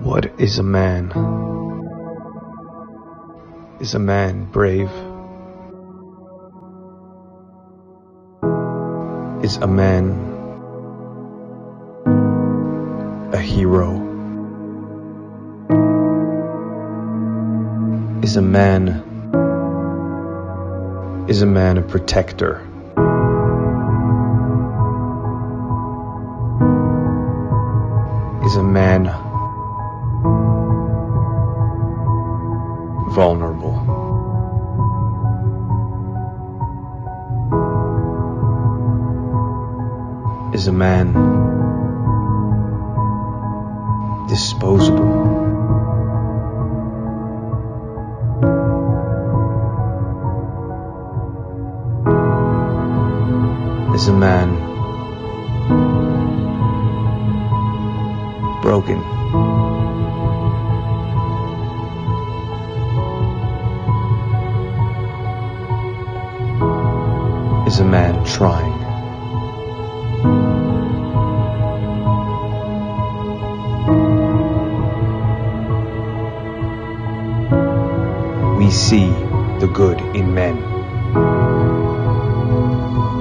What is a man? Is a man brave? Is a man a hero? Is a man a protector? Is a man vulnerable? Is a man disposable? Is a man broken? Is a man trying? We see the good in men.